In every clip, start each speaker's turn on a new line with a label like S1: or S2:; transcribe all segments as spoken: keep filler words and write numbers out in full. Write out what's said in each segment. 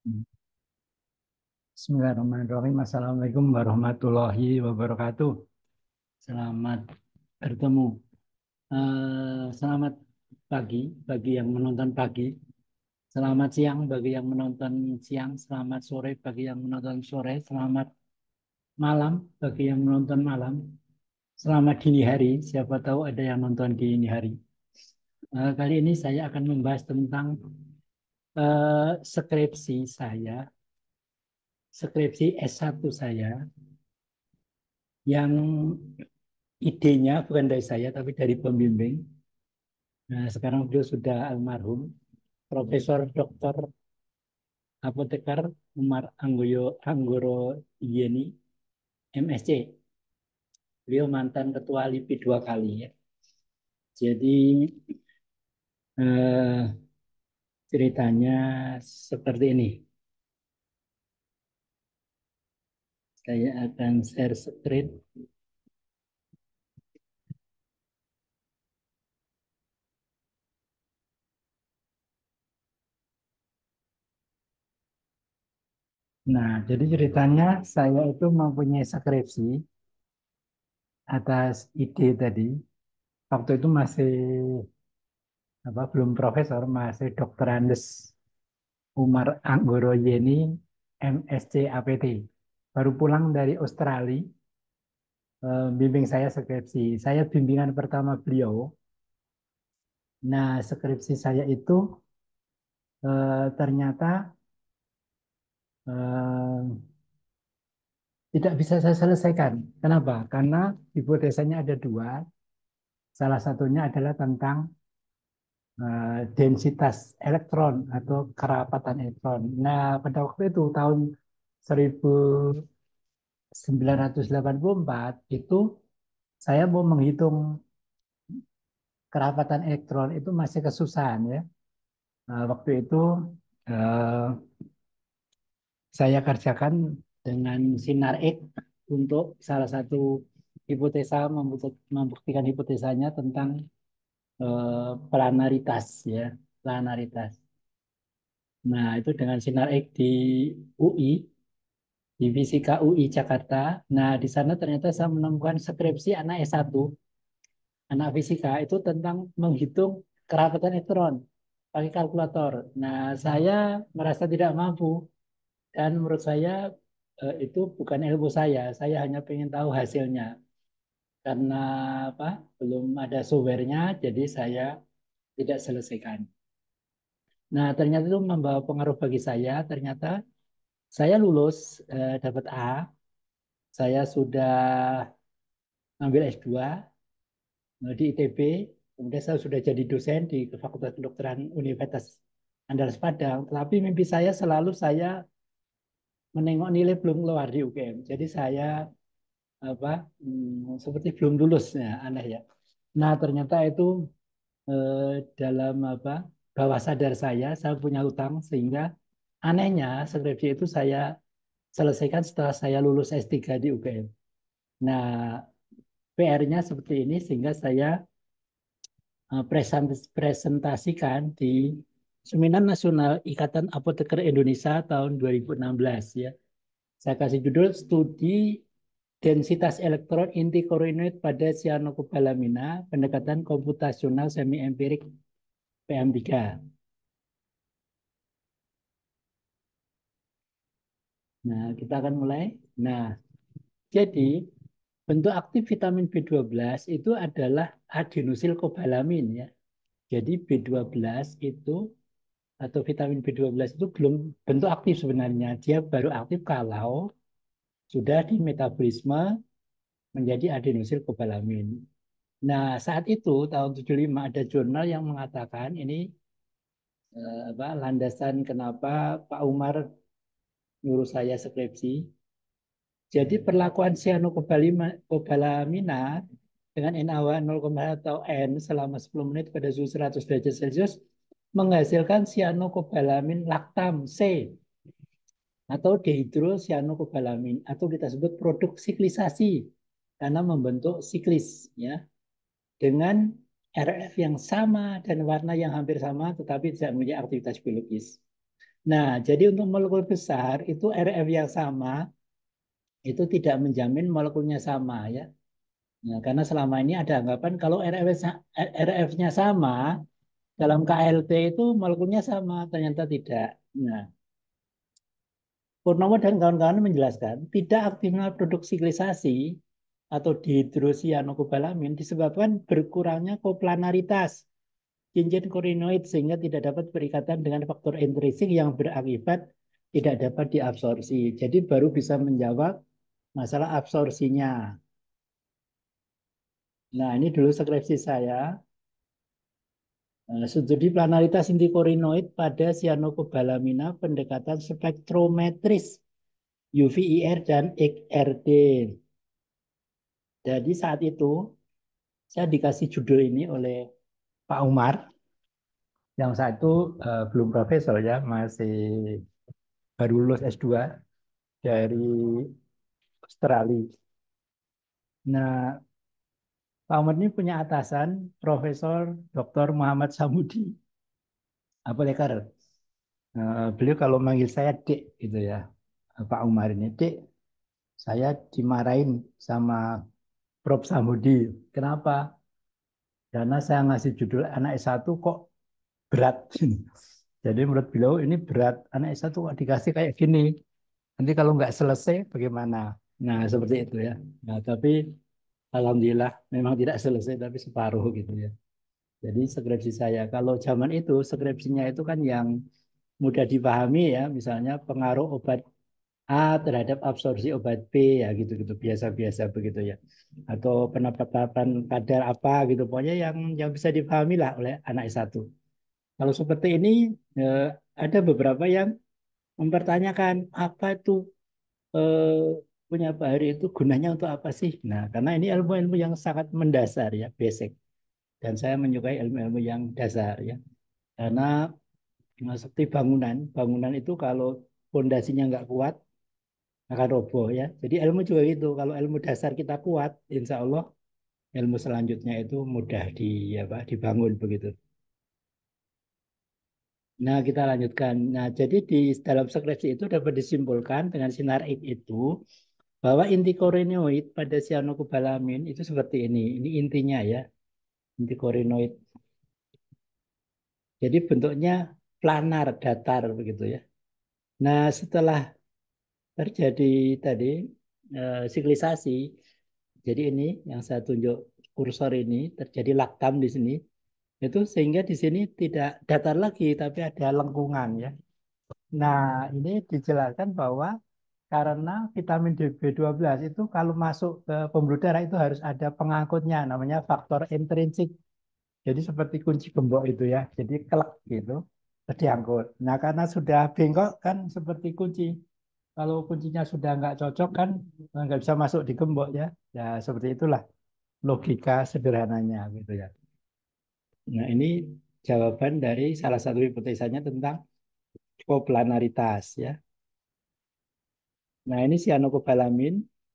S1: Bismillahirrahmanirrahim. Assalamualaikum warahmatullahi wabarakatuh. Selamat bertemu. Eh, selamat pagi bagi yang menonton pagi. Selamat siang bagi yang menonton siang. Selamat sore bagi yang menonton sore. Selamat malam bagi yang menonton malam. Selamat dini hari. Siapa tahu ada yang nonton di dini hari. Eh, kali ini saya akan membahas tentang eh, skripsi saya, skripsi S satu saya yang idenya bukan dari saya tapi dari pembimbing. Nah, sekarang beliau sudah almarhum, Profesor Doktor Apoteker Umar Anggoyo Anggoro Yeni, M Si. Beliau mantan ketua LIPI dua kali ya. Jadi eh, ceritanya seperti ini. Saya akan share screen. Nah, jadi ceritanya saya itu mempunyai skripsi atas ide tadi. Waktu itu masih apa belum profesor, masih dokter Andes Umar Anggoro Yeni, M Si A P T. Baru pulang dari Australia, eh, bimbing saya skripsi. Saya bimbingan pertama beliau. Nah, skripsi saya itu eh, ternyata eh, tidak bisa saya selesaikan. Kenapa? Karena hipotesanya ada dua. Salah satunya adalah tentang eh, densitas elektron atau kerapatan elektron. Nah, pada waktu itu tahun seribu sembilan ratus delapan puluh empat itu saya mau menghitung kerapatan elektron itu masih kesusahan ya. Nah, waktu itu eh, saya kerjakan dengan sinar X untuk salah satu hipotesa membuktikan hipotesanya tentang eh, planaritas ya, planaritas. Nah, itu dengan sinar X di U I, di Fisika U I Jakarta. Nah, di sana ternyata saya menemukan skripsi anak S satu, anak fisika itu tentang menghitung kerapatan elektron pakai kalkulator. Nah, saya merasa tidak mampu dan menurut saya eh, itu bukan ilmu saya. Saya hanya ingin tahu hasilnya karena apa? Belum ada softwarenya, jadi saya tidak selesaikan. Nah, ternyata itu membawa pengaruh bagi saya. Ternyata saya lulus eh, dapat A. Saya sudah ambil S dua di I T B. Kemudian saya sudah jadi dosen di Fakultas Kedokteran Universitas Andalas Padang. Tetapi mimpi saya selalu saya menengok nilai belum keluar di U G M. Jadi saya apa hmm, seperti belum lulus ya, aneh ya. Nah, ternyata itu eh, dalam apa bawah sadar saya, saya punya hutang sehingga anehnya skripsi itu saya selesaikan setelah saya lulus S tiga di U G M. Nah, P R-nya seperti ini sehingga saya eh, presentasikan di Seminar Nasional Ikatan Apoteker Indonesia tahun dua ribu enam belas ya. Saya kasih judul studi densitas elektron inti koronoid pada cyanocobalamin, pendekatan komputasional semi empirik P M tiga. Nah, kita akan mulai. Nah, jadi bentuk aktif vitamin B dua belas itu adalah adenosil kobalamin ya. Jadi B dua belas itu atau vitamin B dua belas itu belum bentuk aktif sebenarnya. Dia baru aktif kalau sudah di metabolisme menjadi adenosil kobalamin. Nah, saat itu tahun tujuh puluh lima ada jurnal yang mengatakan ini eh, apa landasan kenapa Pak Umar nyuruh saya skripsi. Jadi perlakuan cyanocobalamin dengan N A O H nol koma satu atau N selama sepuluh menit pada suhu seratus derajat Celcius menghasilkan cyanocobalamin laktam C atau dehidrocyanocobalamin atau kita sebut produk siklisasi karena membentuk siklis ya dengan R F yang sama dan warna yang hampir sama tetapi tidak mempunyai aktivitas biologis. Nah, jadi untuk molekul besar itu R F yang sama itu tidak menjamin molekulnya sama ya. Nah, karena selama ini ada anggapan kalau R F R F-nya sama dalam K L T itu molekulnya sama, ternyata tidak. Nah, Purnomo dan kawan-kawan menjelaskan tidak aktifnya produk siklisasi atau dihidrosianokobalamin disebabkan berkurangnya koplanaritas cincin korinoid sehingga tidak dapat berikatan dengan faktor intrinsik yang berakibat tidak dapat diabsorpsi. Jadi baru bisa menjawab masalah absorpsinya. Nah, ini dulu skripsi saya. Studi planaritas inti korinoid pada cyanocobalamina pendekatan spektrometris U V I R dan X R D. Jadi saat itu saya dikasih judul ini oleh Pak Umar, yang saat itu uh, belum profesor ya, masih baru lulus S dua dari Australia. Nah, Pak Umar ini punya atasan Profesor doktor Muhammad Samudi Apoleker. Uh, beliau kalau manggil saya Dek gitu ya, Pak Umar ini Dek, saya dimarahin sama Prof Samudi. Kenapa? Karena saya ngasih judul anak S satu kok berat. Jadi menurut beliau ini berat. Anak S satu kok dikasih kayak gini. Nanti kalau nggak selesai bagaimana? Nah, seperti itu ya. Nah, tapi alhamdulillah memang tidak selesai tapi separuh gitu ya. Jadi skripsi saya kalau zaman itu skripsinya itu kan yang mudah dipahami ya, misalnya pengaruh obat A terhadap absorpsi obat B ya gitu-gitu biasa-biasa begitu ya. Atau penetapan kadar apa gitu pokoknya yang yang bisa dipahami lah oleh anak S satu. Kalau seperti ini eh, ada beberapa yang mempertanyakan apa itu eh, punya Pak Hari itu gunanya untuk apa sih? Nah, karena ini ilmu-ilmu yang sangat mendasar ya, basic. Dan saya menyukai ilmu-ilmu yang dasar ya. Karena eh, seperti bangunan, bangunan itu kalau fondasinya nggak kuat akan roboh ya. Jadi ilmu juga gitu. Kalau ilmu dasar kita kuat, insya Allah ilmu selanjutnya itu mudah di apa dibangun begitu. Nah, kita lanjutkan. Nah, jadi di dalam skripsi itu dapat disimpulkan dengan sinar X itu bahwa inti korenoid pada cyanocobalamin itu seperti ini. Ini intinya ya, inti korenoid. Jadi bentuknya planar, datar begitu ya. Nah, setelah terjadi tadi eh, siklisasi, jadi ini yang saya tunjuk kursor ini terjadi laktam di sini. Itu sehingga di sini tidak datar lagi, tapi ada lengkungan ya. Nah, ini dijelaskan bahwa karena vitamin D B dua belas itu kalau masuk ke pembuluh darah itu harus ada pengangkutnya, namanya faktor intrinsik. Jadi seperti kunci gembok itu ya, jadi kelek gitu, terus diangkut. Nah, karena sudah bengkok kan seperti kunci. Kalau kuncinya sudah nggak cocok kan nggak bisa masuk di gembok ya. Ya seperti itulah logika sederhananya gitu ya. Nah, ini jawaban dari salah satu hipotesanya tentang koplanaritas ya. Nah, ini cyanocobalamin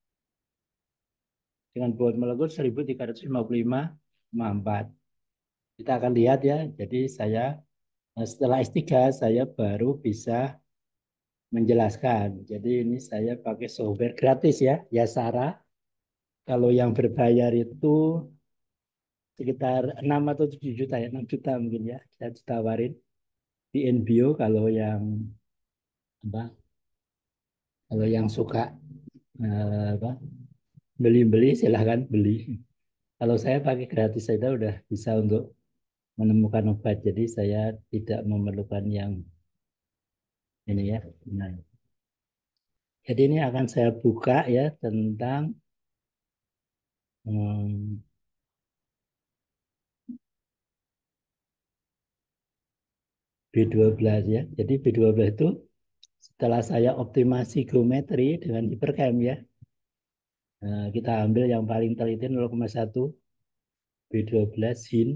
S1: dengan bobot molekul seribu tiga ratus lima puluh lima koma empat. Kita akan lihat ya. Jadi saya eh, setelah S tiga saya baru bisa menjelaskan. Jadi ini saya pakai software gratis ya, Yasara. Kalau yang berbayar itu sekitar enam atau tujuh juta ya, enam juta mungkin ya. Saya tawarin di Enbio kalau yang apa? Kalau yang suka eh, apa? Beli-beli silahkan beli. Kalau saya pakai gratis saja udah bisa untuk menemukan obat. Jadi saya tidak memerlukan yang ini ya. Nah, jadi ini akan saya buka ya tentang hmm, B dua belas ya. Jadi B dua belas itu setelah saya optimasi geometri dengan hipercam ya. Nah, kita ambil yang paling teliti nol koma satu B dua belas sin.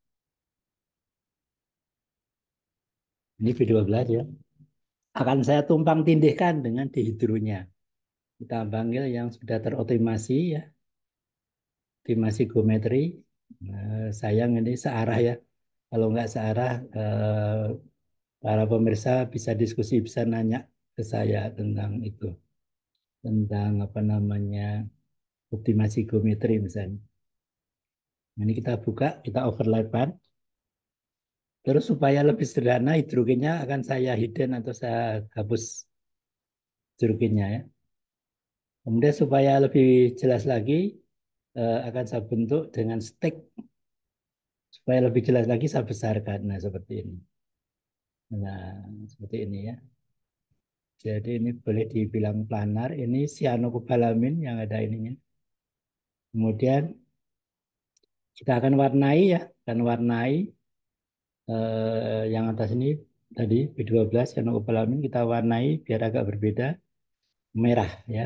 S1: Ini B dua belas ya. Akan saya tumpang tindihkan dengan dihidronya. Kita panggil yang sudah teroptimasi ya. Optimasi geometri. Nah, sayang ini searah ya. Kalau nggak searah eh, para pemirsa bisa diskusi, bisa nanya ke saya tentang itu, tentang apa namanya optimasi geometri misalnya. Nah, ini kita buka, kita overlapan. Terus supaya lebih sederhana, hidrogennya akan saya hidden atau saya hapus hidrogennya ya. Kemudian supaya lebih jelas lagi, eh, akan saya bentuk dengan stick. Supaya lebih jelas lagi, saya besarkan. Nah, seperti ini. Nah, seperti ini ya. Jadi ini boleh dibilang planar. Ini cyanocobalamin yang ada ininya. Kemudian kita akan warnai ya. Akan warnai eh, yang atas ini tadi B dua belas cyanocobalamin kita warnai biar agak berbeda. Merah ya.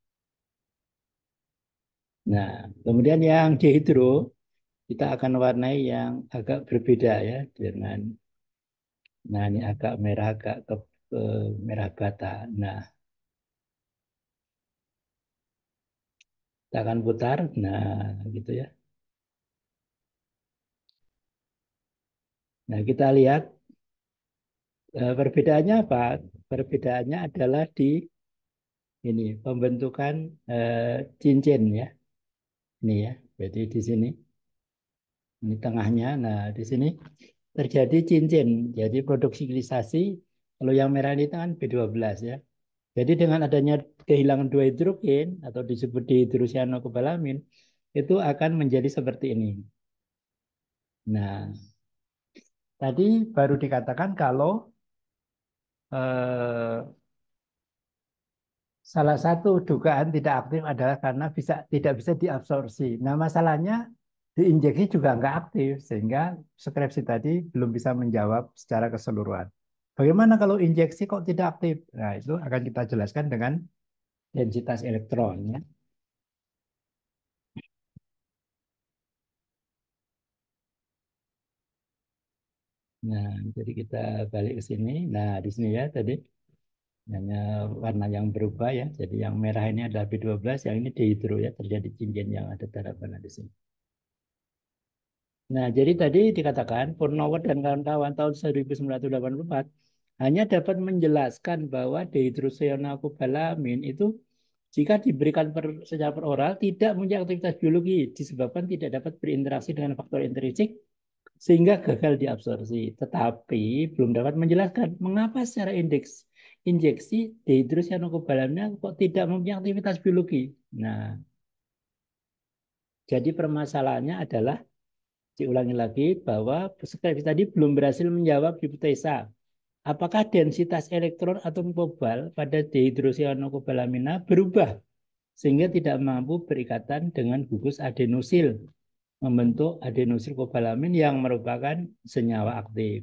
S1: Nah, kemudian yang dihidro kita akan warnai yang agak berbeda ya dengan nah ini agak merah agak ke, ke merah bata. Nah, kita akan putar. Nah, gitu ya. Nah, kita lihat eh, perbedaannya apa? Perbedaannya adalah di ini pembentukan eh, cincin ya. Ini ya. Jadi di sini ini tengahnya. Nah, di sini terjadi cincin. Jadi produksi sinkronisasi kalau yang merah ini kan B dua belas ya. Jadi dengan adanya kehilangan dua hidrogen atau disebut dihidrocyanokobalamin itu akan menjadi seperti ini. Nah, tadi baru dikatakan kalau eh, salah satu dugaan tidak aktif adalah karena bisa tidak bisa diabsorpsi. Nah, masalahnya diinjeksi juga nggak aktif sehingga skripsi tadi belum bisa menjawab secara keseluruhan. Bagaimana kalau injeksi kok tidak aktif? Nah, itu akan kita jelaskan dengan densitas elektronnya. Nah, jadi kita balik ke sini. Nah, di sini ya tadi hanya warna yang berubah ya. Jadi yang merah ini adalah B dua belas, yang ini dihidro ya, terjadi cincin yang ada tanda di sini. Nah, jadi tadi dikatakan Purnowo dan kawan-kawan tahun seribu sembilan ratus delapan puluh empat hanya dapat menjelaskan bahwa dehidrogenokobalamin itu jika diberikan per, secara peroral tidak mempunyai aktivitas biologi disebabkan tidak dapat berinteraksi dengan faktor intrinsik sehingga gagal diabsorpsi. Tetapi belum dapat menjelaskan mengapa secara indeks injeksi dehidrogenokobalaminnya kok tidak mempunyai aktivitas biologi. Nah, jadi permasalahannya adalah diulangi lagi bahwa skripsi tadi belum berhasil menjawab hipotesa. Apakah densitas elektron atom kobal pada dehidrocyanocobalamin berubah sehingga tidak mampu berikatan dengan gugus adenosil membentuk adenosil kobalamin yang merupakan senyawa aktif.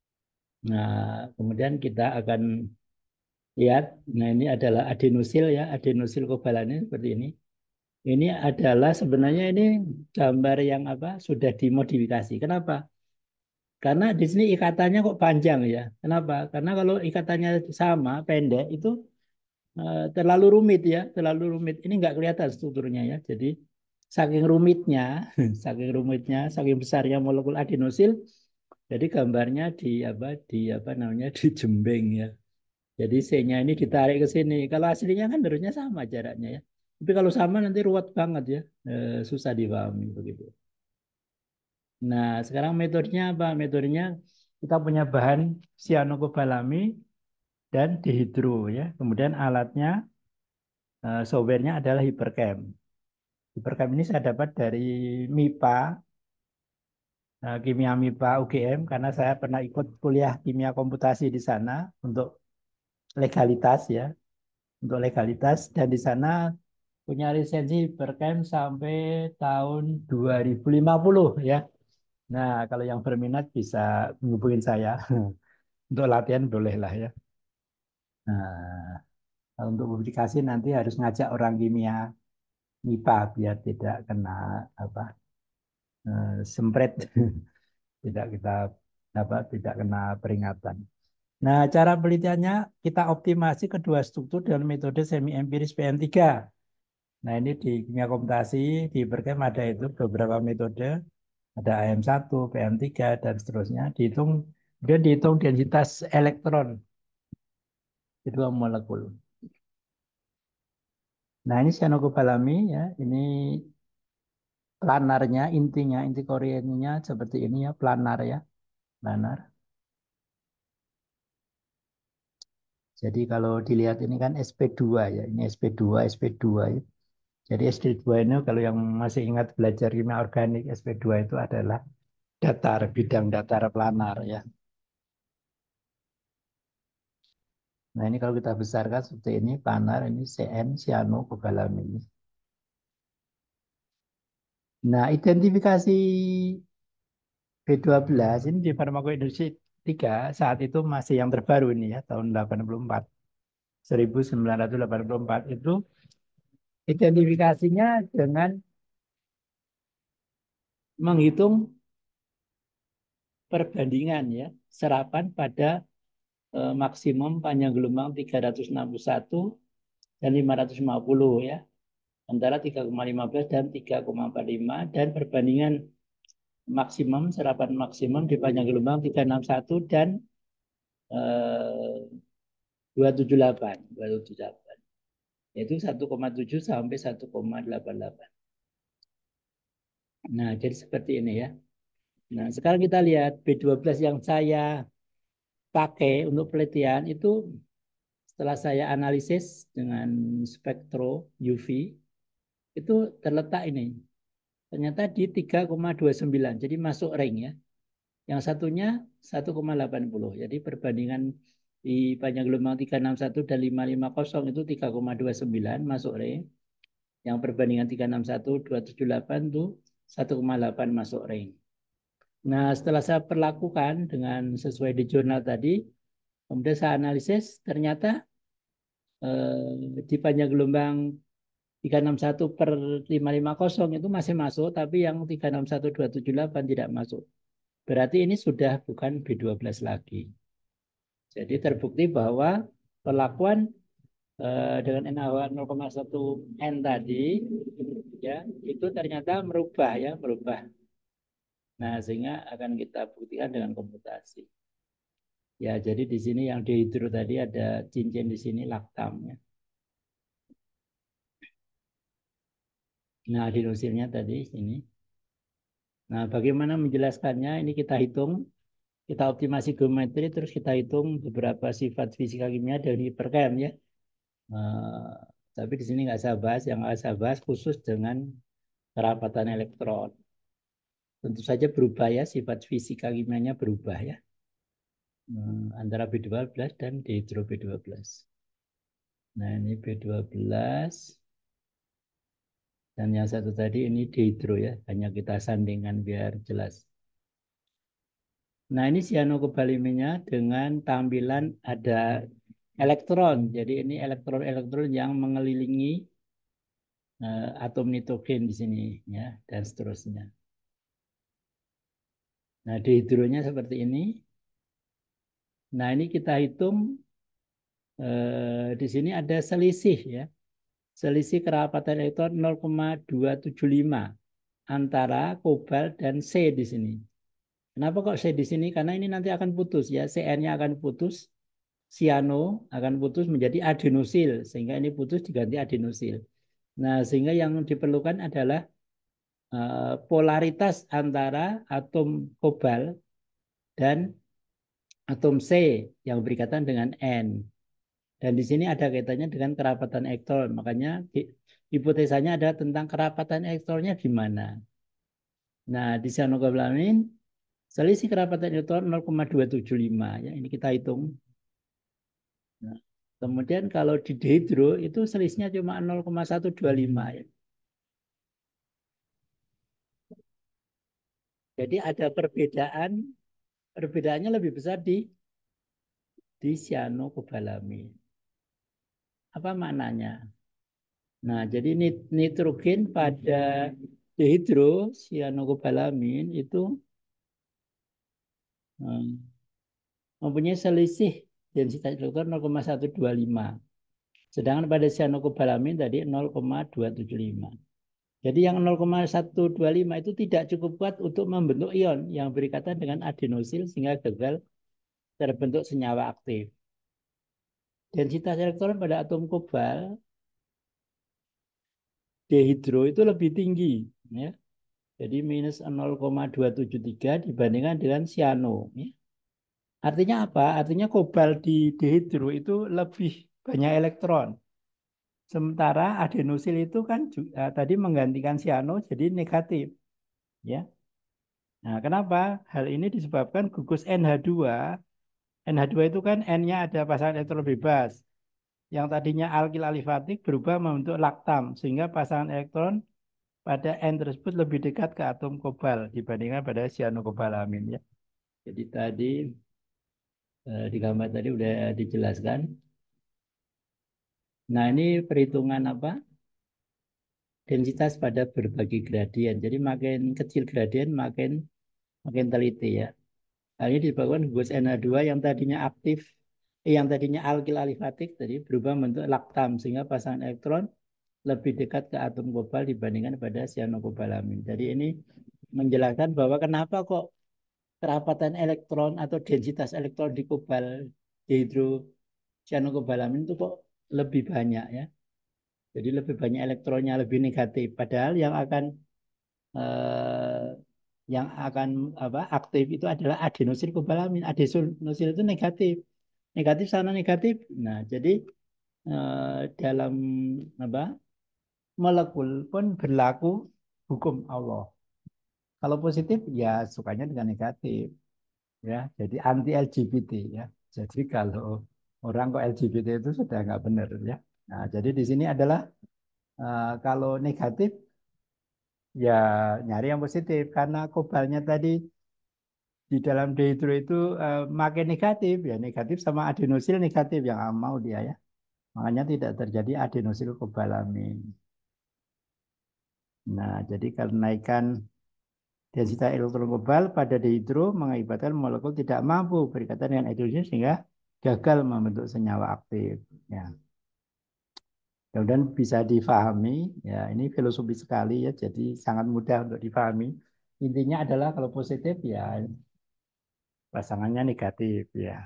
S1: Nah, kemudian kita akan lihat, nah ini adalah adenosil ya, adenosil kobalamin seperti ini. Ini adalah sebenarnya ini gambar yang apa sudah dimodifikasi. Kenapa? Karena di sini ikatannya kok panjang ya. Kenapa? Karena kalau ikatannya sama, pendek, itu eh, terlalu rumit ya. Terlalu rumit. Ini nggak kelihatan strukturnya ya. Jadi saking rumitnya, saking rumitnya, saking besarnya molekul adenosil, jadi gambarnya di apa di apa namanya dijembeng ya. Jadi C-nya ini ditarik ke sini. Kalau aslinya kan harusnya sama jaraknya ya. Tapi kalau sama nanti ruwet banget ya. Eh, susah dipahami begitu. Nah, sekarang metodenya apa? Metodenya kita punya bahan cyanocobalamin dan dihidro ya. Kemudian alatnya, eh, softwarenya adalah Hypercam. Hypercam ini saya dapat dari MIPA, eh, Kimia MIPA U G M, karena saya pernah ikut kuliah kimia komputasi di sana untuk legalitas ya, untuk legalitas dan di sana punya lisensi Hypercam sampai tahun dua ribu lima puluh ya. Nah, kalau yang berminat bisa menghubungi saya. Untuk latihan boleh lah ya. Nah, untuk publikasi nanti harus ngajak orang kimia MIPA biar tidak kena apa eh, sempret, tidak kita apa tidak kena peringatan. Nah, cara penelitiannya kita optimasi kedua struktur dengan metode semi empiris P M tiga. Nah, ini di kimia komputasi di Berkem ada itu beberapa metode, ada A M satu, P M tiga dan seterusnya dihitung Dia dihitung densitas elektron di dua molekul. Nah ini cyanocobalamin ya, ini planarnya, intinya, inti korinnya seperti ini ya, planar ya, planar. Jadi kalau dilihat ini kan S P dua ya, ini S P dua, S P dua ya. Jadi S P dua ini kalau yang masih ingat belajar kimia organik, S P dua itu adalah datar, bidang datar planar ya. Nah ini kalau kita besarkan seperti ini, planar, ini Cn, cyanocobalamin. Nah identifikasi B dua belas ini di farmakoindustri tiga saat itu masih yang terbaru ini ya, tahun delapan puluh empat. seribu sembilan ratus delapan puluh empat itu identifikasinya dengan menghitung perbandingan ya serapan pada eh, maksimum panjang gelombang tiga ratus enam puluh satu dan lima ratus lima puluh ya antara tiga koma lima belas dan tiga koma empat lima dan perbandingan maksimum serapan maksimum di panjang gelombang tiga ratus enam puluh satu dan eh, dua ratus tujuh puluh delapan dua ratus tujuh puluh delapan yaitu satu koma tujuh sampai satu koma delapan delapan. Nah, jadi seperti ini ya. Nah, sekarang kita lihat B dua belas yang saya pakai untuk penelitian itu setelah saya analisis dengan spektro U V itu terletak ini. Ternyata di tiga koma dua sembilan. Jadi masuk ring ya. Yang satunya satu koma delapan nol. Jadi perbandingan di panjang gelombang tiga enam satu dan lima lima nol itu tiga koma dua sembilan masuk ring. Yang perbandingan tiga enam satu dua tujuh delapan itu satu koma delapan masuk ring. Nah, setelah saya perlakukan dengan sesuai di jurnal tadi, kemudian saya analisis, ternyata eh, di panjang gelombang tiga enam satu per lima lima nol itu masih masuk, tapi yang tiga enam satu dua tujuh delapan tidak masuk. Berarti ini sudah bukan B dua belas lagi. Jadi terbukti bahwa perlakuan eh, dengan N A O H nol koma satu N tadi, ya itu ternyata merubah ya, merubah. Nah, sehingga akan kita buktikan dengan komputasi. Ya, jadi di sini yang dihidro tadi ada cincin di sini laktamnya. Nah, adenosinnya tadi ini. Nah, bagaimana menjelaskannya? Ini kita hitung, kita optimasi geometri, terus kita hitung beberapa sifat fisika kimia dari hiperchem ya. Uh, tapi di sini nggak saya bahas, yang nggak saya bahas khusus dengan kerapatan elektron. Tentu saja berubah ya, sifat fisika kimianya berubah ya. Hmm, antara B dua belas dan dihidro B dua belas. Nah, ini B dua belas. Dan yang satu tadi ini dihidro ya, hanya kita sandingkan biar jelas. Nah ini cyanocobalaminnya dengan tampilan ada elektron. Jadi ini elektron-elektron yang mengelilingi uh, atom nitrogen di sini ya dan seterusnya. Nah dihidronya seperti ini. Nah ini kita hitung uh, di sini ada selisih ya. Selisih kerapatan elektron nol koma dua tujuh lima antara kobalt dan C di sini. Kenapa kok C di sini? Karena ini nanti akan putus ya, Cn-nya akan putus, siano akan putus menjadi adenosil, sehingga ini putus diganti adenosil. Nah, sehingga yang diperlukan adalah uh, polaritas antara atom kobal dan atom C yang berikatan dengan N. Dan di sini ada kaitannya dengan kerapatan elektron. Makanya hipotesanya adalah tentang kerapatan elektronnya di mana. Nah, di cyanocobalamin selisih kerapatan elektron nol koma dua tujuh lima ya, ini kita hitung. Nah, kemudian kalau di dihidro itu selisihnya cuma nol koma satu dua lima ya. Jadi ada perbedaan, perbedaannya lebih besar di di cyanocobalamin. Apa maknanya? Nah, jadi nitrogen pada dihidro cyanocobalamin itu hmm, mempunyai selisih densitas elektron nol koma satu dua lima. Sedangkan pada cyanocobalamin tadi nol koma dua tujuh lima. Jadi yang nol koma satu dua lima itu tidak cukup kuat untuk membentuk ion yang berikatan dengan adenosil sehingga gagal terbentuk senyawa aktif. Densitas elektron pada atom kobalt dehidro itu lebih tinggi, ya. Jadi minus nol koma dua tujuh tiga dibandingkan dengan siano. Ya. Artinya apa? Artinya kobalt di dehidro itu lebih banyak elektron. Sementara adenosil itu kan juga, tadi menggantikan siano jadi negatif. Ya. Nah, kenapa? Hal ini disebabkan gugus N H dua. N H dua itu kan N-nya ada pasangan elektron bebas. Yang tadinya alkil alifatik berubah membentuk laktam. Sehingga pasangan elektron pada N tersebut lebih dekat ke atom kobalt dibandingkan pada cyanokobalamin. Ya. Jadi tadi eh, di gambar tadi udah dijelaskan. Nah, ini perhitungan apa? Densitas pada berbagai gradien. Jadi makin kecil gradien makin makin teliti ya. Hal ini disebabkan gugus N H dua yang tadinya aktif, eh, yang tadinya alkil alifatik tadi berubah bentuk laktam sehingga pasangan elektron lebih dekat ke atom kobalt dibandingkan pada cyanokobalamin. Jadi ini menjelaskan bahwa kenapa kok kerapatan elektron atau densitas elektron di kobalt dihidrocyanokobalamin itu kok lebih banyak ya. Jadi lebih banyak elektronnya lebih negatif. Padahal yang akan eh, yang akan apa aktif itu adalah adenosil kobalamin. Adenosil itu negatif. Negatif sana negatif. Nah, jadi eh, dalam apa molekul pun berlaku hukum Allah. Kalau positif ya sukanya dengan negatif ya. Jadi anti L G B T ya. Jadi kalau orang kok L G B T itu sudah nggak benar ya. Nah, jadi di sini adalah uh, kalau negatif ya nyari yang positif karena kobalnya tadi di dalam dehidro itu uh, makin negatif ya negatif sama adenosil negatif yang mau dia ya. Makanya tidak terjadi adenosil kobalamin. Nah, jadi kenaikan densitas elektron kobalt pada dehidro mengakibatkan molekul tidak mampu berikatan dengan hidrogen sehingga gagal membentuk senyawa aktif. Ya, kemudian bisa difahami. Ya, ini filosofi sekali ya, jadi sangat mudah untuk difahami. Intinya adalah kalau positif ya pasangannya negatif ya.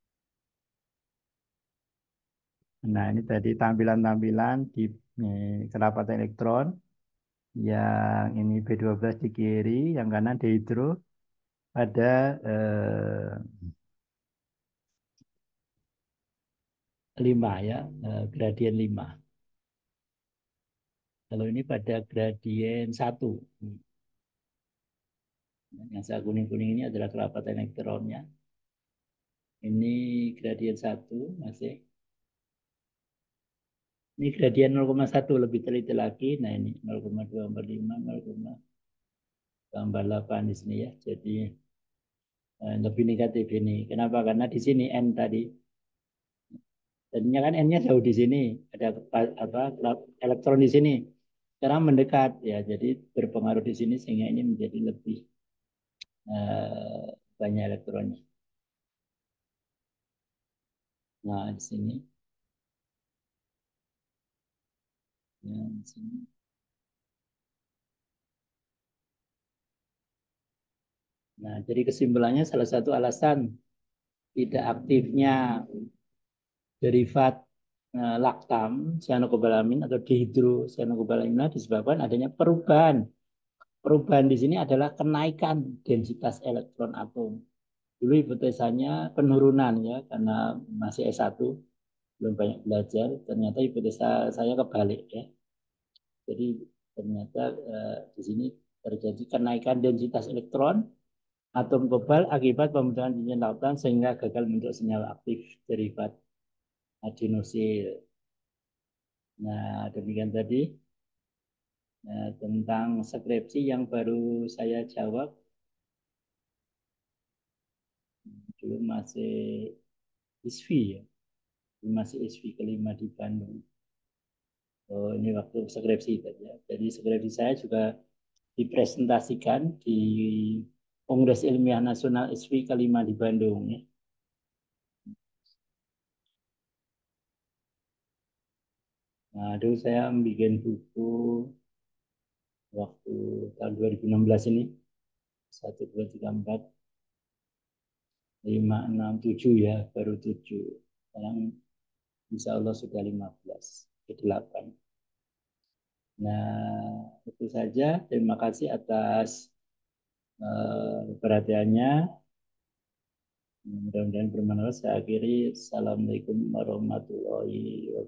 S1: Nah, ini tadi tampilan-tampilan di eh, kerapatan elektron. Yang ini B dua belas di kiri, yang kanan dehidro pada eh, lima ya, eh, gradien lima. Kalau ini pada gradien satu. Yang saya kuning-kuning ini adalah kerapatan elektronnya. Ini gradien satu masih. Ini gradien nol koma satu lebih teliti lagi. Nah ini nol koma dua empat lima, nol koma dua empat delapan di sini ya. Jadi eh, lebih negatif ini. Kenapa? Karena di sini N tadi. Tadinya kan N-nya jauh di sini. Ada apa elektron di sini. Sekarang mendekat ya. Jadi berpengaruh di sini sehingga ini menjadi lebih eh, banyak elektronnya. Nah, di sini. Ya, di sini. Nah, jadi kesimpulannya salah satu alasan tidak aktifnya derivat eh, laktam, cyanokobalamin atau dihidrocyanokobalamin disebabkan adanya perubahan. Perubahan di sini adalah kenaikan densitas elektron atom. Dulu hipotesanya penurunan ya, karena masih S satu, belum banyak belajar. Ternyata hipotesa saya kebalik ya. Jadi ternyata eh, di sini terjadi kenaikan densitas elektron atom kobalt akibat pembentukan cincin lautan sehingga gagal membentuk senyawa aktif derivat adenosil. Nah, demikian tadi nah, tentang skripsi yang baru saya jawab. Dulu masih ISFI ya, dulu masih ISFI kelima di Bandung. Oh, ini waktu skripsi tadi ya. Jadi skripsi saya juga dipresentasikan di Kongres Ilmiah Nasional ISFI kelima di Bandung ya. Nah, dulu saya bikin buku waktu tahun dua ribu enam belas ini, satu, dua, tiga, empat. lima, enam, tujuh ya, baru tujuh. Yang insya Allah sudah lima belas ke delapan. Nah, itu saja. Terima kasih atas uh, perhatiannya. Mudah-mudahan bermanfaat. Saya akhiri. Assalamualaikum warahmatullahi wabarakatuh.